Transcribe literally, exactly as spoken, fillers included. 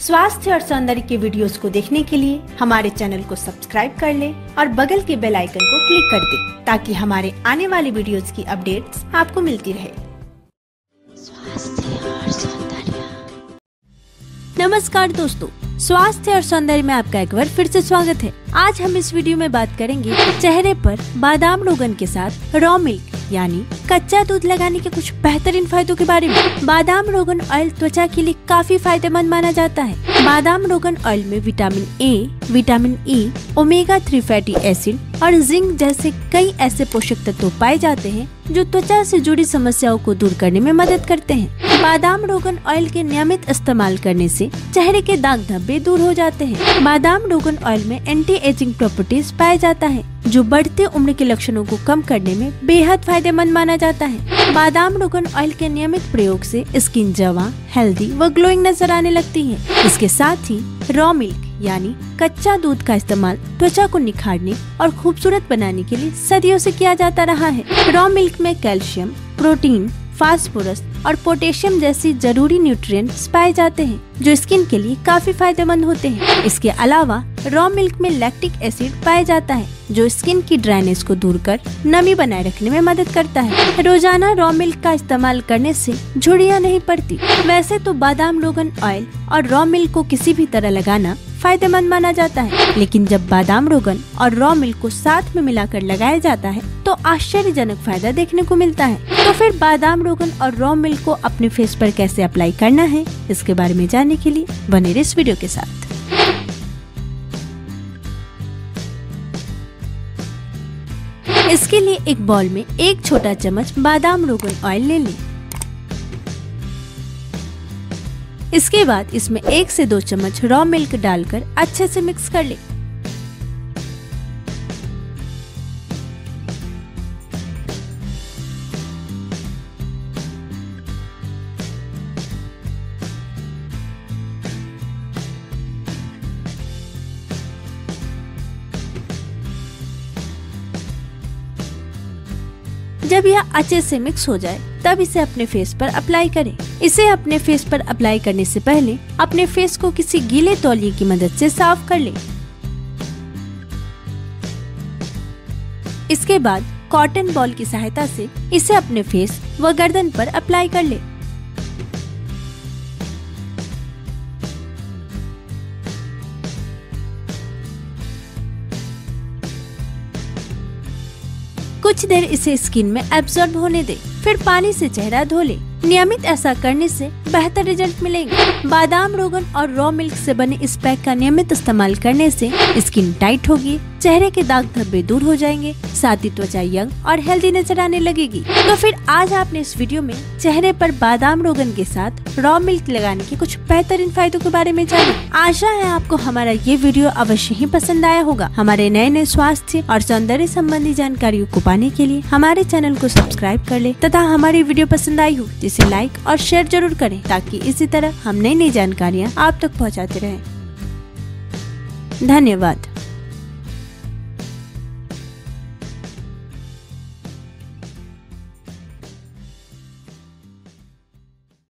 स्वास्थ्य और सौंदर्य के वीडियोस को देखने के लिए हमारे चैनल को सब्सक्राइब कर ले और बगल के बेल आइकन को क्लिक कर दे ताकि हमारे आने वाले वीडियोस की अपडेट्स आपको मिलती रहे। स्वास्थ्य और सौंदर्य। नमस्कार दोस्तों, स्वास्थ्य और सौंदर्य में आपका एक बार फिर से स्वागत है। आज हम इस वीडियो में बात करेंगे चेहरे पर बादाम रोगन के साथ रॉ मिल्क यानी कच्चा दूध लगाने के कुछ बेहतरीन फायदों के बारे में। बादाम रोगन ऑयल त्वचा के लिए काफी फायदेमंद माना जाता है। बादाम रोगन ऑयल में vitamin A, vitamin E, omega three fatty acid और जिंक जैसे कई ऐसे पोषक तत्व पाए जाते हैं जो त्वचा से जुड़ी समस्याओं को दूर करने में मदद करते हैं। बादाम रोगन ऑयल के नियमित इस्तेमाल करने से चेहरे के दाग धब्बे दूर हो जाते हैं। बादाम रोगन ऑयल में एंटी एजिंग प्रॉपर्टीज पाया जाता है जो बढ़ते उम्र के लक्षणों को कम करने में बेहद फायदेमंद माना जाता है। बादाम रोगन ऑयल के नियमित प्रयोग से स्किन जवां, हेल्दी व ग्लोइंग नजर आने लगती है। इसके साथ ही रॉ मिल्क यानी कच्चा दूध का इस्तेमाल त्वचा को निखारने और खूबसूरत बनाने के लिए सदियों से किया जाता रहा है। रॉ मिल्क में कैल्शियम, प्रोटीन, फास्फोरस और पोटेशियम जैसी जरूरी न्यूट्रिएंट्स पाए जाते हैं जो स्किन के लिए काफी फायदेमंद होते हैं। इसके अलावा रॉ मिल्क में लैक्टिक एसिड पाया जाता है जो स्किन की ड्राइनेस को दूर कर नमी बनाए रखने में मदद करता है। रोजाना रॉ मिल्क का इस्तेमाल करने से झुर्रियां नहीं पड़ती। वैसे तो बादाम रोगन ऑयल और रॉ मिल्क को किसी भी तरह लगाना फायदेमंद माना जाता है, लेकिन जब बादाम रोगन और रॉ मिल्क को साथ में मिलाकर लगाया जाता है तो आश्चर्यजनक फायदा देखने को मिलता है। तो फिर बादाम रोगन और रॉ मिल्क को अपने फेस पर कैसे अप्लाई करना है, इसके बारे में जानने के लिए बने रहिए इस वीडियो के साथ। इसके लिए एक बाउल में एक छोटा चम्मच बादाम रोगन ऑयल ले लें। इसके बाद इसमें एक से दो चम्मच रॉ मिल्क डालकर अच्छे से मिक्स कर लें। जब यह अच्छे से मिक्स हो जाए तब इसे अपने फेस पर अप्लाई करें। इसे अपने फेस पर अप्लाई करने से पहले अपने फेस को किसी गीले तौलिए की मदद से साफ कर लें। इसके बाद कॉटन बॉल की सहायता से इसे अपने फेस व गर्दन पर अप्लाई कर लें। कुछ देर इसे स्किन में एब्जॉर्ब होने दें, फिर पानी से चेहरा धो ले। नियमित ऐसा करने से बेहतर रिजल्ट मिलेंगे। बादाम रोगन और रॉ मिल्क से बने इस पैक का नियमित इस्तेमाल करने से स्किन टाइट होगी, चेहरे के दाग धब्बे दूर हो जाएंगे, साथ ही त्वचा यंग और हेल्दी नजर आने लगेगी। तो फिर आज आपने इस वीडियो में चेहरे पर बादाम रोगन के साथ रॉ मिल्क लगाने के कुछ बेहतरीन फायदों के बारे में जाना। आशा है आपको हमारा ये वीडियो अवश्य ही पसंद आया होगा। हमारे नए नए स्वास्थ्य और सौंदर्य संबंधी जानकारियों को पाने के लिए हमारे चैनल को सब्सक्राइब कर ले तथा हमारी वीडियो पसंद आई हो जिसे लाइक और शेयर जरूर करें ताकि इसी तरह हम नई नई जानकारियाँ आप तक पहुँचाते रहें। धन्यवाद।